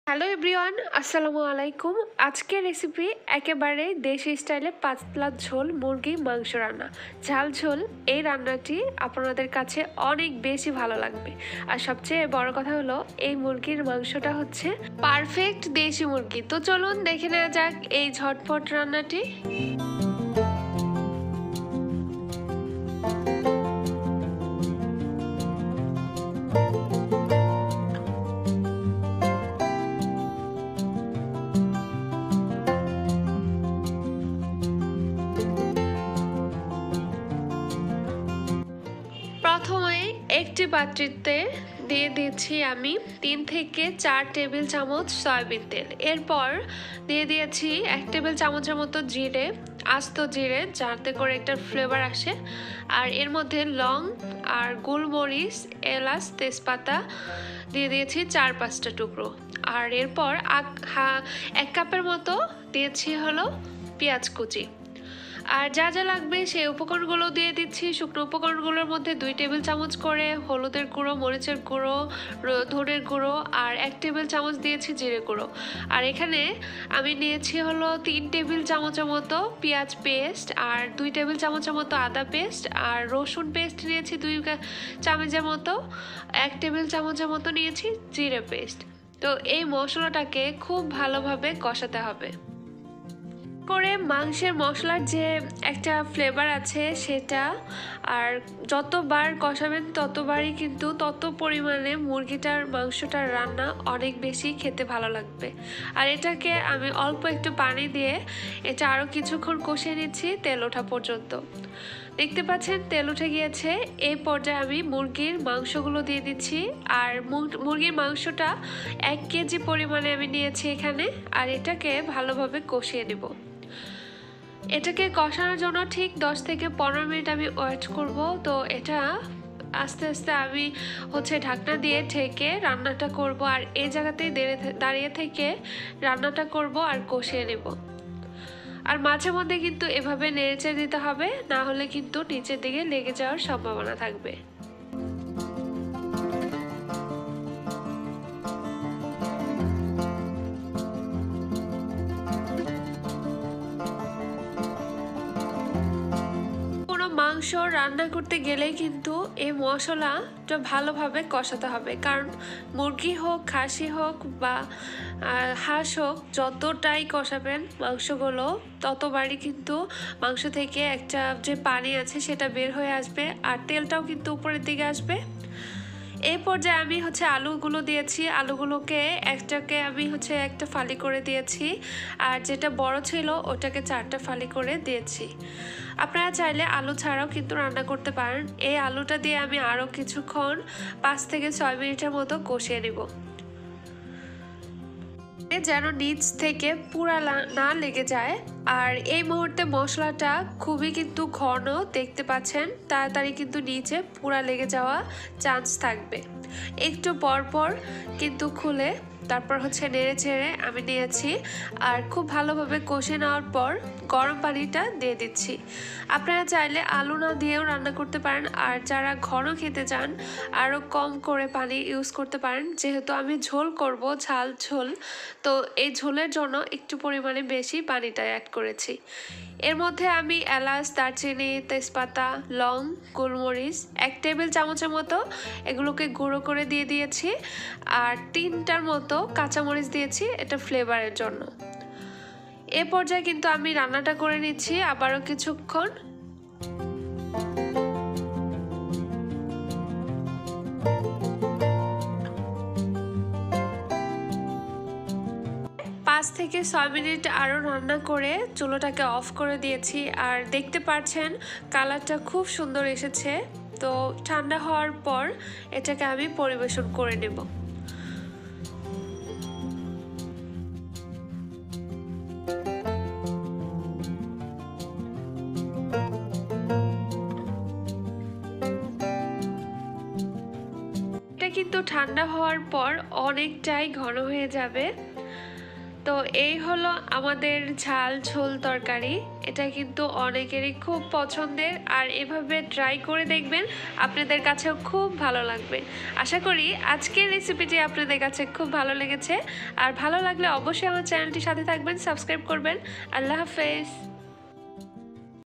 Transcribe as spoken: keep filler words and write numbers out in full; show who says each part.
Speaker 1: Hello everyone, আসসালামু আলাইকুম। আজকের রেসিপি একেবারে দেশি স্টাইলে পাতলা ঝোল মুরগি মাংস রান্না। ঝাল ঝোল এই রান্নাটি আপনাদের কাছে অনেক বেশি ভালো লাগবে। আর সবচেয়ে বড় কথা হলো এই মুরগির মাংসটা হচ্ছে পারফেক্ট দেশি মুরগি। তো চলুন দেখে নেওয়া যাক এই ঝটপট রান্নাটি। প্রথমে একটি পাত্রে দিয়ে দিচ্ছি আমি তিন থেকে চার টেবিল চামচ সয়াবিন তেল। এরপর দিয়ে দিয়েছি এক টেবিল চামচের মতো জিরে, আস্ত জিরে, যাতে করে একটা ফ্লেভার আসে। আর এর মধ্যে লং আর গোলমরিচ, এলাচ, তেজপাতা দিয়ে দিয়েছি চার পাঁচটা টুকরো। আর এরপর এক কাপের মতো দিয়েছি হলো পেঁয়াজ কুচি। আর যা যা লাগবে সেই উপকরণগুলো দিয়ে দিচ্ছি। শুকনো উপকরণগুলোর মধ্যে দুই টেবিল চামচ করে হলুদের গুঁড়ো, মরিচের গুঁড়ো, ধনের গুঁড়ো আর এক টেবিল চামচ দিয়েছি জিরে গুঁড়ো। আর এখানে আমি নিয়েছি হলো তিন টেবিল চামচের মতো পেঁয়াজ পেস্ট, আর দুই টেবিল চামচের মতো আদা পেস্ট, আর রসুন পেস্ট নিয়েছি দুই চামচের মতো, এক টেবিল চামচের মতো নিয়েছি জিরে পেস্ট। তো এই মশলাটাকে খুব ভালোভাবে কষাতে হবে করে মাংসের মশলার যে একটা ফ্লেভার আছে সেটা। আর যতবার কষাবেন ততবারই কিন্তু তত পরিমাণে মুরগিটার মাংসটার রান্না অনেক বেশি খেতে ভালো লাগবে। আর এটাকে আমি অল্প একটু পানি দিয়ে এটা আরও কিছুক্ষণ কষিয়ে নিচ্ছি তেল ওঠা পর্যন্ত। দেখতে পাচ্ছেন তেল উঠে গিয়েছে। এই পর্যায়ে আমি মুরগির মাংসগুলো দিয়ে দিচ্ছি। আর মুরগির মাংসটা এক কেজি পরিমাণে আমি নিয়েছি এখানে। আর এটাকে ভালোভাবে কষিয়ে নেব। এটাকে কষানোর জন্য ঠিক দশ থেকে পনেরো মিনিট আমি ওয়েট করব। তো এটা আস্তে আস্তে আমি হচ্ছে ঢাকনা দিয়ে ঢেকে রান্নাটা করব। আর এই জায়গাতেই দাঁড়িয়ে থেকে রান্নাটা করব আর কষিয়ে নেব। আর মাঝে মধ্যে কিন্তু এভাবে নেড়েচেড়ে দিতে হবে, না হলে কিন্তু নিচের দিকে লেগে যাওয়ার সম্ভাবনা থাকবে। মাংস রান্না করতে গেলেই কিন্তু এই মশলাটা ভালোভাবে কষাতে হবে, কারণ মুরগি হোক, খাসি হোক বা হাঁস হোক, যতটাই কষাবেন মাংসগুলো ততবারই কিন্তু মাংস থেকে একটা যে পানি আছে সেটা বের হয়ে আসবে, আর তেলটাও কিন্তু উপরের দিকে আসবে। এই পর্যায়ে আমি হচ্ছে আলুগুলো দিয়েছি। আলুগুলোকে একটাকে আমি হচ্ছে একটা ফালি করে দিয়েছি, আর যেটা বড় ছিল ওটাকে চারটা ফালি করে দিয়েছি। আপনারা চাইলে আলু ছাড়াও কিন্তু রান্না করতে পারেন। এই আলুটা দিয়ে আমি আরও কিছুক্ষণ পাঁচ থেকে ছয় মিনিটের মতো কষিয়ে নেব, যেন নিচ থেকে পুরা না লেগে যায়। আর এই মুহূর্তে মশলাটা খুবই কিন্তু ঘন, দেখতে পাচ্ছেন, তাড়াতাড়ি কিন্তু নিচে পুরা লেগে যাওয়া চান্স থাকবে। একটু পর পর কিন্তু খুলে তারপর হচ্ছে নেড়ে ছেড়ে আমি নিয়েছি। আর খুব ভালোভাবে কষে নেওয়ার পর গরম পানিটা দিয়ে দিচ্ছি। আপনারা চাইলে আলু না দিয়েও রান্না করতে পারেন, আর যারা ঘন খেতে চান আরও কম করে পানি ইউজ করতে পারেন। যেহেতু আমি ঝোল করব, ঝাল ঝোল, তো এই ঝোলের জন্য একটু পরিমাণে বেশি পানিটা অ্যাড করেছি। এর মধ্যে আমি এলাচ, দারচিনি, তেজপাতা, লং, গোলমরিচ এক টেবিল চামচের মতো এগুলোকে গুঁড়ো করে দিয়ে দিয়েছি। আর তিনটার মতো কাঁচামরিচ দিয়েছি এটা ফ্লেভারের জন্য। এ পর্যায়ে কিন্তু আমি রান্নাটা করে নিচ্ছি আবারও কিছুক্ষণ। পাঁচ থেকে ছয় মিনিট আরও রান্না করে চুলোটাকে অফ করে দিয়েছি। আর দেখতে পাচ্ছেন কালারটা খুব সুন্দর এসেছে। তো ঠান্ডা হওয়ার পর এটাকে আমি পরিবেশন করে নেব। এটা কিন্তু ঠান্ডা হওয়ার পর অনেকটাই ঘন হয়ে যাবে। তো এই হলো আমাদের ঝাল ঝোল তরকারি। এটা কিন্তু অনেকেরই খুব পছন্দের, আর এভাবে ট্রাই করে দেখবেন, আপনাদের কাছেও খুব ভালো লাগবে। আশা করি আজকের রেসিপিটি আপনাদের কাছে খুব ভালো লেগেছে, আর ভালো লাগলে অবশ্যই আমার চ্যানেলটির সাথে থাকবেন, সাবস্ক্রাইব করবেন। আল্লাহ হাফেজ।